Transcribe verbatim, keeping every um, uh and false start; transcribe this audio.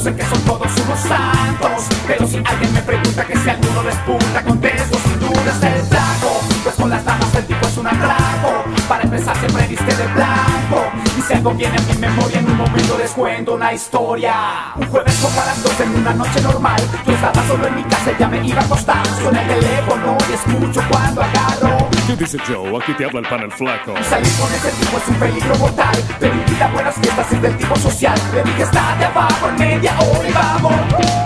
sé que son todos unos santos, pero si alguien me pregunta que si alguno les punta, contesto sin duda es el flaco. Pues con las damas el tipo es un atraco. Para empezar siempre viste de blanco, y si algo viene a mi memoria en un momento les cuento una historia. Un jueves como a las dos en una noche normal, yo estaba solo en mi casa y ya me iba a acostar. Suena el teléfono y escucho cuando agarro. ¿Qué dice Joe? Aquí te habla el pana el flaco. Y salir con ese tipo es un peligro mortal, pero invita a buenas fiestas es del tipo social. Le dije está de abajo en media hora y vamos.